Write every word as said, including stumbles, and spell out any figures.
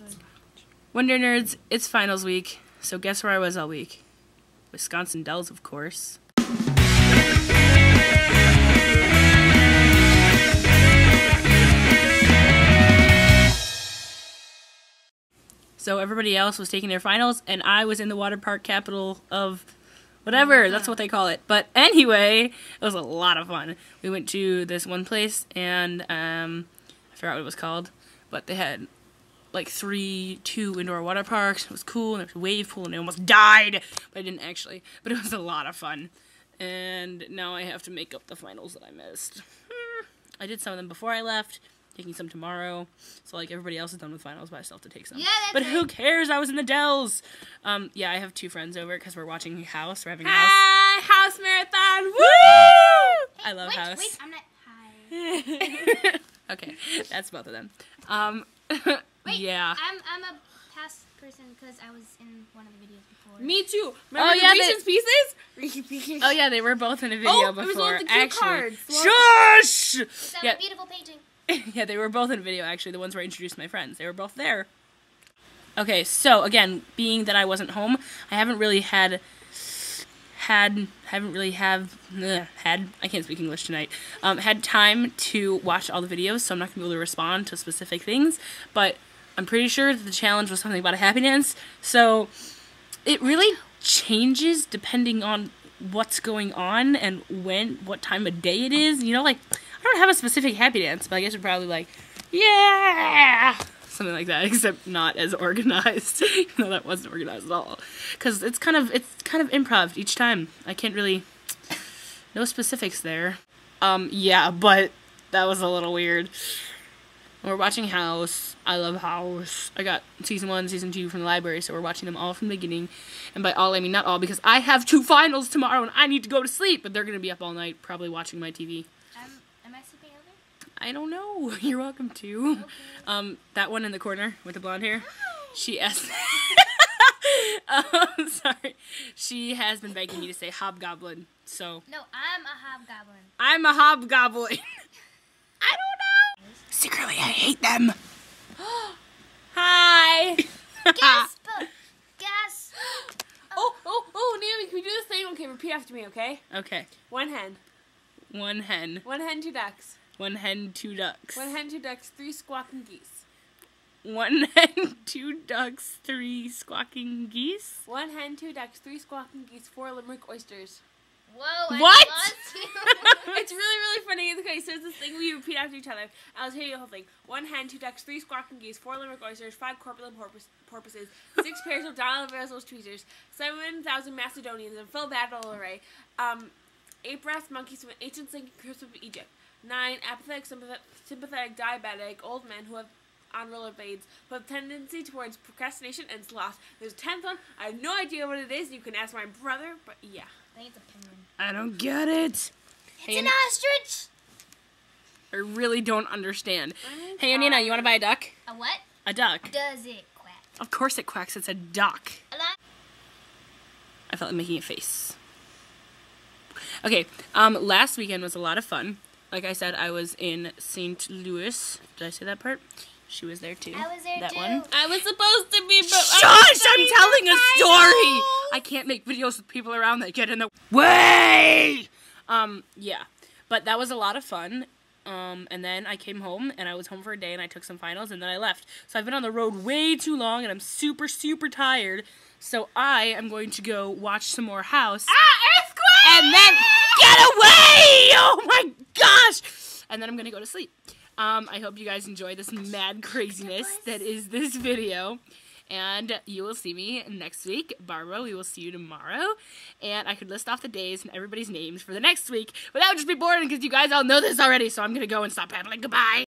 Wonder Nerds, it's finals week, so guess where I was all week? Wisconsin Dells, of course. So everybody else was taking their finals, and I was in the water park capital of whatever, that's what they call it. But anyway, it was a lot of fun. We went to this one place, and um, I forgot what it was called, but they had like three, two indoor water parks. It was cool, and there was a wave pool, and I almost died, but I didn't actually. But it was a lot of fun. And now I have to make up the finals that I missed. I did some of them before I left, taking some tomorrow. So like everybody else is done with finals, but I still have to take some. Yeah, that's but right. Who cares? I was in the Dells. Um, yeah, I have two friends over because we're watching House. We're having House. Hi, House Marathon. Woo! Hey, I love wait, House. Wait, I'm not. Hi. Okay, that's both of them. Um, Wait, yeah. I'm I'm a past person because I was in one of the videos before. Me too. Remember Oh, the yeah, Reese's Pieces? Reese's Pieces. Oh yeah, they were both in a video Oh, it before. was one with the cute actually, cards. shush! So Yeah. beautiful painting. Yeah, they were both in a video, actually, the ones where I introduced my friends. They were both there. Okay, so, again, being that I wasn't home, I haven't really had, had, haven't really have, ugh, had, I can't speak English tonight, um, had time to watch all the videos, so I'm not going to be able to respond to specific things, but I'm pretty sure that the challenge was something about a happy dance, so it really changes depending on what's going on and when, what time of day it is, you know, like, I don't have a specific happy dance, but I guess it's probably like, yeah, something like that, except not as organized. No, that wasn't organized at all. Because it's kind of, it's kind of improv each time. I can't really, no specifics there. Um, yeah, but that was a little weird. We're watching House. I love House. I got season one, season two from the library, so we're watching them all from the beginning. And by all, I mean not all, because I have two finals tomorrow and I need to go to sleep, but they're going to be up all night, probably watching my T V. Um, am I sleeping over? I don't know. You're welcome to. Okay. Um, that one in the corner with the blonde hair, she asked. um, sorry. She has been begging me to say hobgoblin, so. No, I'm a hobgoblin. I'm a hobgoblin. I don't know. Secretly, I hate them. Hi. Gasp! Gasp! Oh, oh, oh, Naomi, can we do this thing? Okay, repeat after me, okay? Okay. One hen. One hen. One hen, two ducks. One hen, two ducks. One hen, two ducks, three squawking geese. One hen, two ducks, three squawking geese. One hen, two ducks, three squawking geese, four limerick oysters. Whoa, What? I lost you. It's really, really funny. Okay, so it's this thing we repeat after each other. I'll tell you the whole thing. One hen, two ducks, three squawking geese, four limerick oysters, five corpulent porpoise, porpoises, six pairs of Donald Verril's tweezers, seven thousand Macedonians in full battle array, um, eight brass monkeys from ancient sinking crypts of Egypt, nine apathetic, sympathetic, sympathetic, diabetic old men who have on rollerblades, who have tendency towards procrastination and sloth. There's a tenth one. I have no idea what it is. You can ask my brother, but yeah. I think it's a penguin. I don't get it. It's Hey, an An- ostrich! I really don't understand. I'm Hey, Anina, you want to buy a duck? A what? A duck. Does it quack? Of course it quacks. It's a duck. A lot? I felt like making a face. Okay, um, last weekend was a lot of fun. Like I said, I was in Saint Louis. Did I say that part? She was there too. I was there that too. one. I was supposed to be, but Shush! I'm telling a story! I can't make videos with people around that get in the way! Um, yeah. But that was a lot of fun. Um, and then I came home, and I was home for a day, and I took some finals, and then I left. So I've been on the road way too long, and I'm super, super tired. So I am going to go watch some more House. Ah, earthquake! And then get away! Oh my gosh! And then I'm gonna go to sleep. Um, I hope you guys enjoy this mad craziness that is this video. And you will see me next week. Barbara, we will see you tomorrow. And I could list off the days and everybody's names for the next week. But that would just be boring because you guys all know this already. So I'm gonna go and stop paddling. Goodbye!